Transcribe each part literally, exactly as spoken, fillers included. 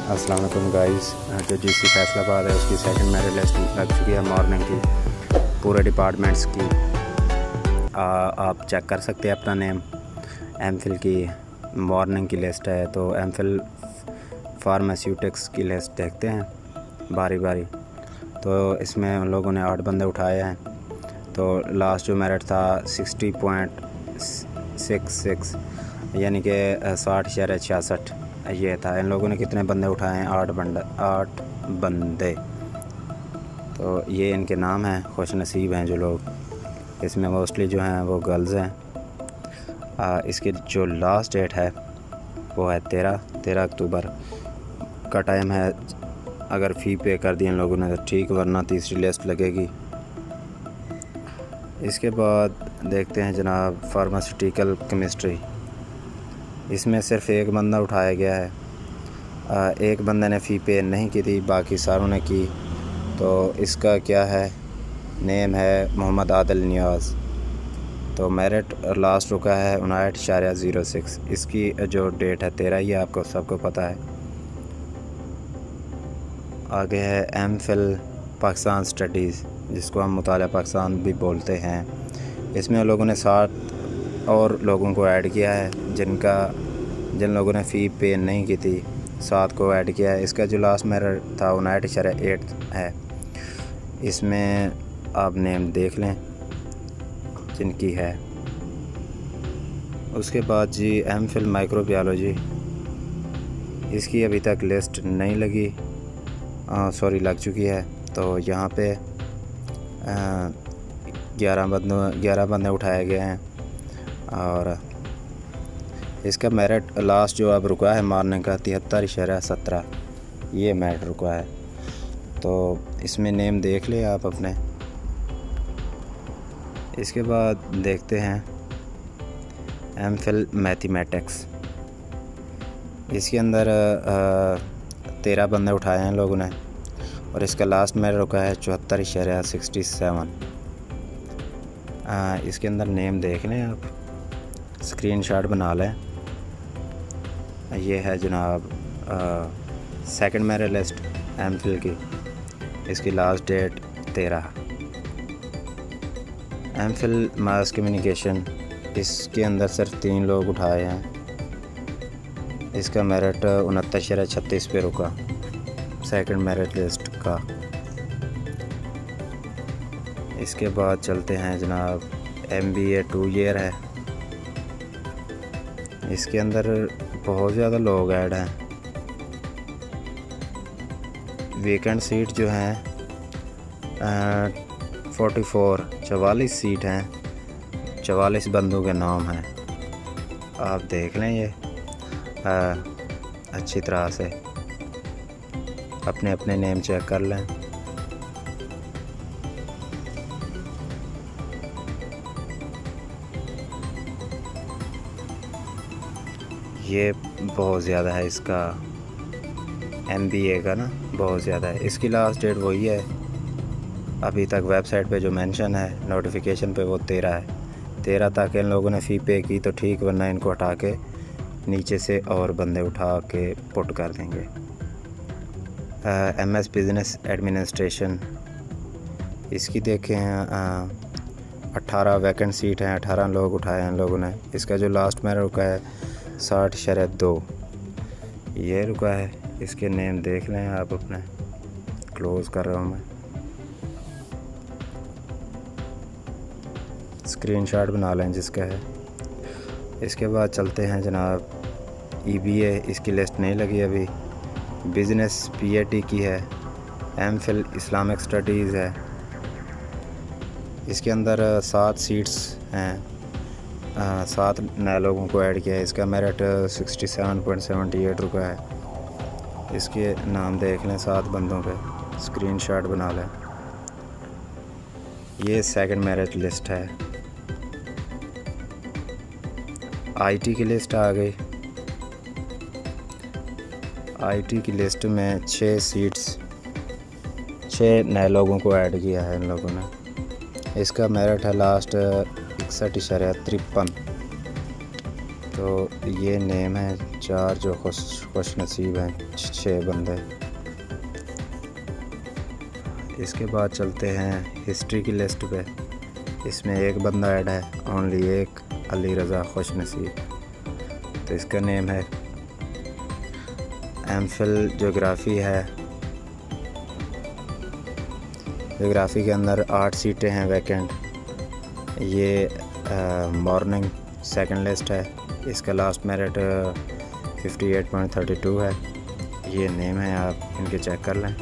अस्सलाम वालेकुम गाइस। जो जीसी फैसलाबाद है उसकी सेकंड मेरिट लिस्ट लग चुकी है मॉर्निंग की, पूरे डिपार्टमेंट्स की। आ, आप चेक कर सकते हैं अपना नेम। एमफिल की मॉर्निंग की लिस्ट है, तो एमफिल फार्मास्यूटिक्स की लिस्ट देखते हैं बारी बारी। तो इसमें उन लोगों ने आठ बंदे उठाए हैं। तो लास्ट जो मेरिट था सिक्सटी पॉइंट सिक्स सिक्स यानी कि साठ इशारे छियासठ ये था। इन लोगों ने कितने बंदे उठाए हैं? आठ बंदे आठ बंदे तो ये इनके नाम हैं। खुश नसीब हैं जो लोग। इसमें मोस्टली जो हैं वो गर्ल्स हैं। आ, इसकी जो लास्ट डेट है वो है तेरह तेरह अक्टूबर का टाइम है। अगर फ़ी पे कर दी इन लोगों ने तो ठीक, वरना तीसरी लिस्ट लगेगी। इसके बाद देखते हैं जनाब फार्मास्यूटिकल केमिस्ट्री। इसमें सिर्फ एक बंदा उठाया गया है। आ, एक बंदे ने फ़ी पे नहीं की थी, बाकी सारों ने की। तो इसका क्या है, नेम है मोहम्मद आदिल नियाज़। तो मेरिट लास्ट रुका है उनहठ इशारिया ज़ीरो सिक्स। इसकी जो डेट है तेरह, ये आपको सबको पता है। आगे है एम फिल पाकिस्तान स्टडीज़, जिसको हम मुताला पाकिस्तान भी बोलते हैं। इसमें लोगों ने सात और लोगों को ऐड किया है, जिनका जिन लोगों ने फ़ी पे नहीं की थी, सात को ऐड किया है। इसका जो लास्ट मेरिट था उनहठ इशारिया एट है। इसमें आप नेम देख लें जिनकी है। उसके बाद जी एम फिल माइक्रोबायोलॉजी, इसकी अभी तक लिस्ट नहीं लगी, सॉरी लग चुकी है। तो यहाँ पे ग्यारह बंदों ग्यारह बंदे उठाए गए हैं। और इसका मेरिट लास्ट जो अब रुका है मॉर्निंग का तिहत्तर इशारिया सत्रह, ये मेरिट रुका है। तो इसमें नेम देख ले आप अपने। इसके बाद देखते हैं एम फिल मैथमेटिक्स। इसके अंदर तेरह बंदे उठाए हैं लोगों ने, और इसका लास्ट मेरिट रुका है चौहत्तर इशारिया सिक्सटी सेवन। इसके अंदर नेम देख लें आप, स्क्रीनशॉट बना लें। ये है जनाब second merit list MPhil की। इसकी लास्ट डेट तेरह। एम फिल मास कम्युनिकेशन, इसके अंदर सिर्फ तीन लोग उठाए हैं। इसका मेरिट उनहत्तर इशारिया छत्तीस पे रुका, सेकंड मेरिट लिस्ट का। इसके बाद चलते हैं जनाब M B A two year है। इसके अंदर बहुत ज़्यादा लोग ऐड हैं। वेकेंट सीट जो हैं फोर्टी फोर चवालीस सीट हैं, चवालीस बंदों के नाम हैं। आप देख लें ये आ, अच्छी तरह से अपने अपने नेम चेक कर लें। ये बहुत ज़्यादा है इसका, एम बी ए का ना बहुत ज़्यादा है। इसकी लास्ट डेट वही है, अभी तक वेबसाइट पे जो मेंशन है नोटिफिकेशन पे, वो तेरह है। तेरह तक इन लोगों ने फ़ी पे की तो ठीक, वरना इनको हटा के नीचे से और बंदे उठा के पुट कर देंगे। एम एस बिज़नेस एडमिनिस्ट्रेशन, इसकी देखें अट्ठारह वैकेंट सीट हैं, अठारह लोग उठाए हैं इन लोगों ने। इसका जो लास्ट मेरिट रुका है साठ इशारिया दो, ये रुका है। इसके नेम देख लें आप अपने, क्लोज़ कर रहा हूँ मैं, स्क्रीनशॉट बना लें जिसका है। इसके बाद चलते हैं जनाब ई बी ए, इसकी लिस्ट नहीं लगी अभी। बिज़नेस पी ए टी की है। एम फिल इस्लामिक स्टडीज़ है। इसके अंदर सात सीट्स हैं, आ, सात नए लोगों को ऐड किया है। इसका merit sixty seven point seventy eight रुका है। इसके नाम देख लें सात बंदों पे, स्क्रीनशॉट बना लें। ये सेकंड मेरिट लिस्ट है। आईटी की लिस्ट आ गई। आईटी की लिस्ट में छः सीट्स, छः नए लोगों को ऐड किया है इन लोगों ने। इसका मेरिट है लास्ट इकसठ इशारिया तिरपन। तो ये नेम है चार जो खुश खुश नसीब हैं, छः बंदे। इसके बाद चलते हैं हिस्ट्री की लिस्ट पे। इसमें एक बंदा ऐड है, ओनली एक, अली रज़ा खुश नसीब। तो इसका नेम है। एम फिल जोग्राफ़ी है। जोग्राफ़ी के अंदर आठ सीटें हैं वैकेंट। ये मॉर्निंग सेकंड लिस्ट है। इसका last merit fifty eight point thirty two है। ये नेम है, आप इनके चेक कर लें।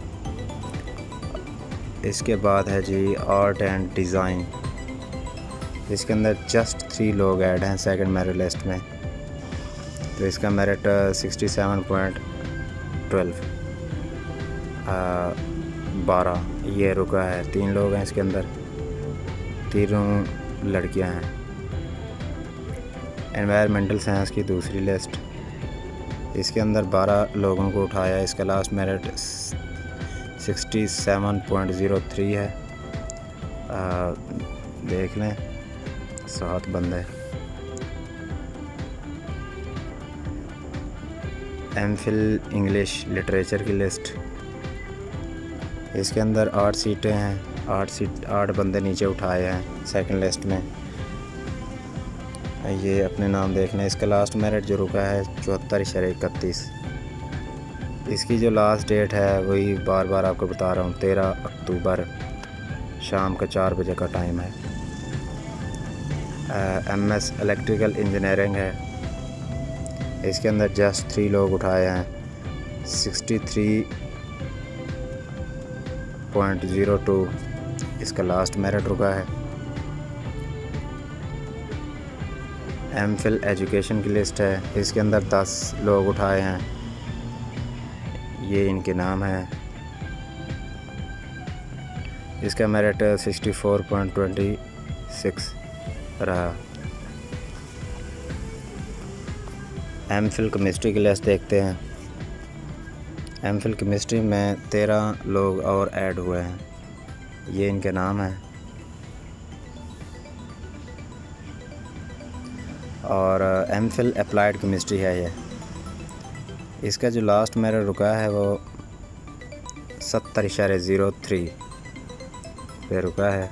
इसके बाद है जी आर्ट एंड डिज़ाइन। इसके अंदर जस्ट थ्री लोग ऐड हैं सेकंड मेरिट लिस्ट में। तो इसका merit sixty seven point twelve बारह ये रुका है। तीन लोग हैं इसके अंदर, तीनों लड़कियां हैं। एनवायरमेंटल साइंस की दूसरी लिस्ट, इसके अंदर बारह लोगों को उठाया। इसका last merit sixty seven point zero three है। आ, देख लें, सात बंदे। एम फिल इंग्लिश लिटरेचर की लिस्ट, इसके अंदर आठ सीटें हैं। आठ सीट आठ बंदे नीचे उठाए हैं सेकंड लिस्ट में। ये अपने नाम देख लें। इसका लास्ट मेरिट जो रुका है चौहत्तर इशारे इकतीस। इसकी जो लास्ट डेट है वही बार बार आपको बता रहा हूँ, तेरह अक्टूबर शाम का चार बजे का टाइम है। एम एस इलेक्ट्रिकल इंजीनियरिंग है। इसके अंदर जस्ट थ्री लोग उठाए हैं। Sixty three point zero two इसका लास्ट मेरिट रुका है। एम फिल एजुकेशन की लिस्ट है। इसके अंदर दस लोग उठाए हैं। ये इनके नाम है। इसका merit sixty four point twenty six रहा। एम फिल केमिस्ट्री की लिस्ट देखते हैं। एम फिल केमिस्ट्री में तेरह लोग और ऐड हुए हैं। ये इनके नाम हैं। और एम फिल अप्लाइड केमिस्ट्री है ये। इसका जो लास्ट मेरिट रुका है वो सत्तर इशारे ज़ीरो थ्री पे रुका है।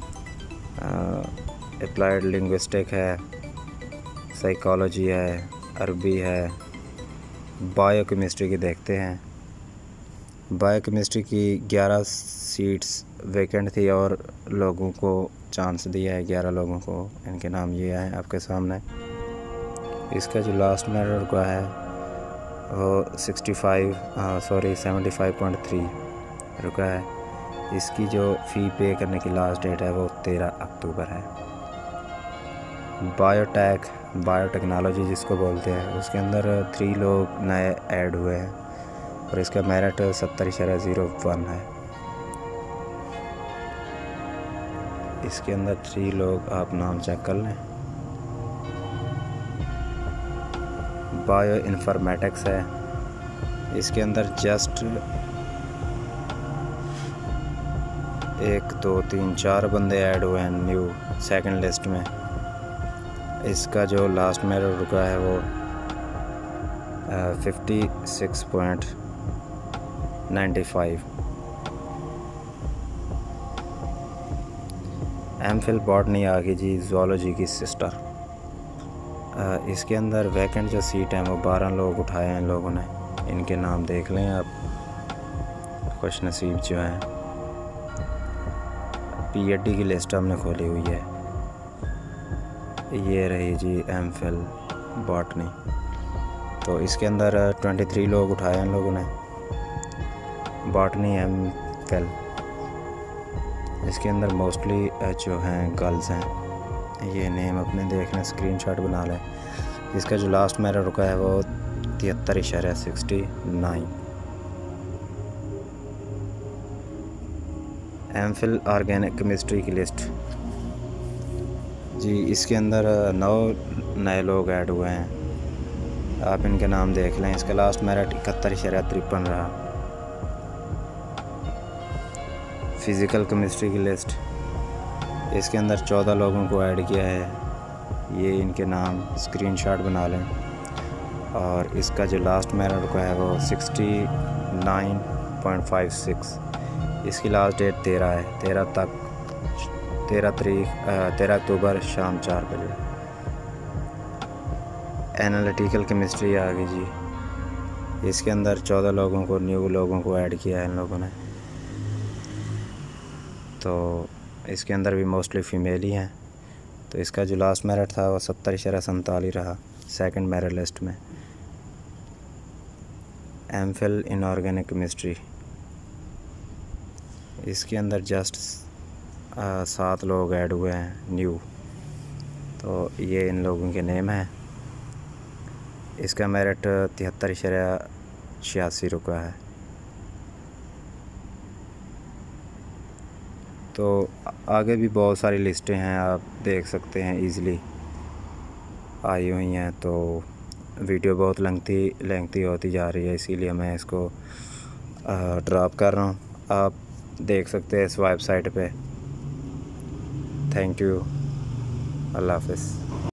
अप्लाइड लिंग्विस्टिक है, साइकोलॉजी है, अरबी है। बायो केमिस्ट्री की देखते हैं। बायो केमिस्ट्री की ग्यारह सीट्स वैकेंट थी और लोगों को चांस दिया है, ग्यारह लोगों को। इनके नाम ये हैं आपके सामने। इसका जो लास्ट मेरिट रुका है वो sixty five sorry seventy five point three रुका है। इसकी जो फ़ी पे करने की लास्ट डेट है वो तेरह अक्टूबर है। बायोटेक बायोटेक्नोलॉजी जिसको बोलते हैं, उसके अंदर थ्री लोग नए ऐड हुए हैं और इसका मेरिट सत्तर इशारा ज़ीरो वन है। इसके अंदर थ्री लोग, आप नाम चेक कर लें। बायो इन्फॉर्मेटिक्स है। इसके अंदर जस्ट एक दो तीन चार बंदे ऐड हुए हैं न्यू सेकंड लिस्ट में। इसका जो लास्ट मेरिट रुका है वो fifty six point ninety five. MPhil botany आ गई जी, ज़ूलॉजी की सिस्टर। इसके अंदर वैकेंट जो सीट हैं वो बारह लोग उठाए हैं लोगों ने। इनके नाम देख लें आप, खुश नसीब जो हैं। पीएचडी की लिस्ट हमने खोली हुई है। ये रही जी एम फिल बॉटनी। तो इसके अंदर तेईस लोग उठाए हैं लोगों ने, बॉटनी एम फिल। इसके अंदर मोस्टली जो हैं गर्ल्स हैं। ये नेम अपने देखना, स्क्रीनशॉट बना लें। इसका जो लास्ट मेरिट रुका है वो तिहत्तर इशारा sixty nine. MPhil organic chemistry की लिस्ट जी, इसके अंदर नौ नए लोग ऐड हुए हैं। आप इनके नाम देख लें। इसका लास्ट मेरिट इकहत्तर इशारा तिरपन रहा। फ़िज़िकल केमिस्ट्री की लिस्ट, इसके अंदर चौदह लोगों को ऐड किया है। ये इनके नाम स्क्रीनशॉट बना लें। और इसका जो लास्ट मेरिट का है वो sixty nine point five six. इसकी लास्ट डेट तेरह है, तेरह तक तेरह तारीख तेरह अक्टूबर शाम चार बजे। एनालिटिकल केमिस्ट्री आ गई जी। इसके अंदर चौदह लोगों को, न्यू लोगों को ऐड किया है इन लोगों ने। तो इसके अंदर भी मोस्टली फ़ीमेल ही हैं। तो इसका जो लास्ट मेरिट था वो सत्तर इशारा सैंतालीस रहा सेकंड मेरिट लिस्ट में। MPhil inorganic chemistry, इसके अंदर जस्ट सात लोग ऐड हुए हैं न्यू। तो ये इन लोगों के नेम हैं। इसका मेरिट तिहत्तर इशारा छियासी रुका है। तो आगे भी बहुत सारी लिस्टें हैं, आप देख सकते हैं इजीली आई हुई हैं। तो वीडियो बहुत लेंथी लेंथी होती जा रही है, इसीलिए मैं इसको ड्रॉप कर रहा हूँ। आप देख सकते हैं इस वेबसाइट पे। थैंक यू, अल्लाह हाफ़िज़।